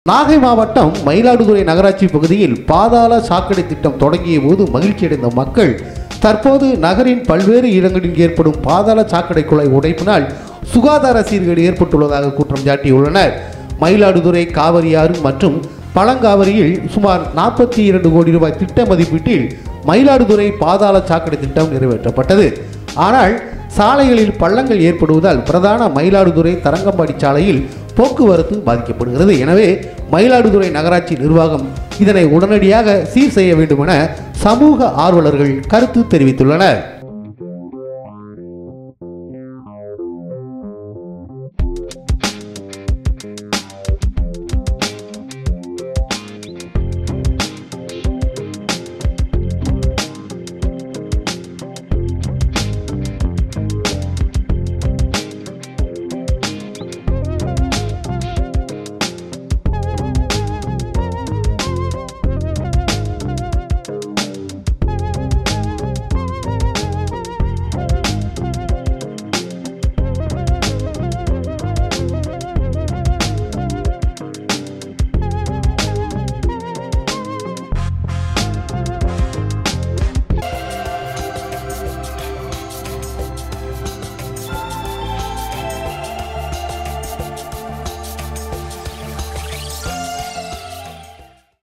நாகை மாவட்டம் மயிலாடுதுறை நகராட்சி பகுதியில் பாதாள சாக்கடை திட்டம் தொடங்கிய போது மகிழ்ச்சியடைந்த மக்கள் தற்போது நகரின் பல்வேறு இடங்களில் ஏற்படும் பாதாள சாக்கடை குழாய் உடைப்பினால் சுகாதார சீர்கேடு ஏற்பட்டுள்ளதாக குற்றம் சாட்டியுள்ளனர். மயிலாடுதுறை காவிரியாறு மற்றும் பழங்காவிரியில் சுமார் 42 கோடி ரூபாய் திட்ட மதிப்பீட்டில் மயிலாடுதுறை பாதாள சாக்கடை திட்டம் நிறைவேற்றப்பட்டது. ஆனால் சாலைகளில் பள்ளங்கள் ஏற்படுவதால் பிரதான மயிலாடுதுறை தரங்கம்பாடி சாலையில் போக்குவரத்து பாதிக்கப்படுகிறது. எனவே மயிலாடுதுறை நகராட்சி நிர்வாகம் இதனை உடனடியாக சீர் செய்ய வேண்டும் என சமூக ஆர்வலர்கள் கருத்து தெரிவித்துள்ளனர்.